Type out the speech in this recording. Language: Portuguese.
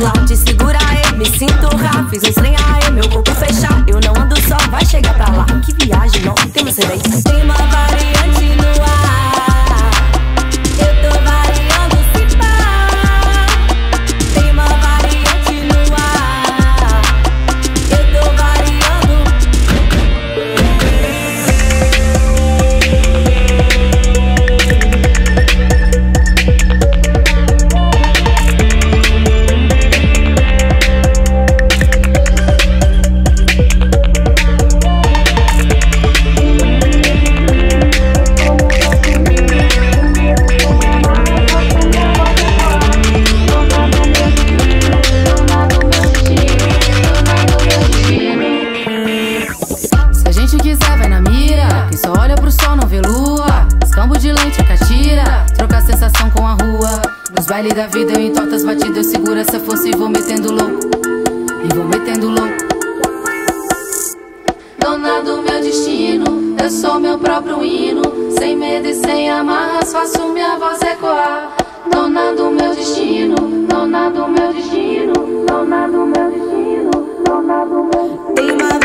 lá. Te segura aí, me sinto rá. Fiz uns trem aí, meu corpo fechar. Eu não ando só, vai chegar pra lá. Que viagem, não tem você daí. Tem uma variante no ar. Eu tô variando se pá. Tem uma variante no ar. Eu tô variando. Baile da vida, eu entorto as batidas, eu seguro essa força e vou metendo louco. E vou metendo louco. Dona do meu destino, eu sou meu próprio hino. Sem medo e sem amarras, faço minha voz ecoar. Dona do meu destino, dona do meu destino, dona do meu destino, dona do meu destino.